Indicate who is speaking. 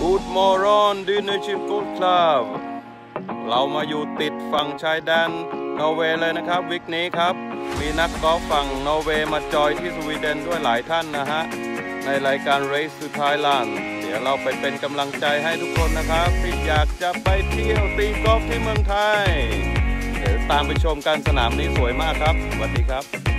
Speaker 1: Good morning Dinnership Golf Club เรามาอยู่ติดฝั่งชายแดนนอร์เวย์เลยนะครับวิกนี้ครับมีนักกอล์ฟฝั่งนอร์เวย์มาจอยที่สวีเดนด้วยหลายท่านนะฮะในรายการ Race to Thailand เดี๋ยวเราไปเป็นกำลังใจให้ทุกคนนะครับที่อยากจะไปเที่ยวตีกอล์ฟที่เมืองไทยเดี๋ยวตามไปชมกันสนามนี้สวยมากครับสวัสดีครับ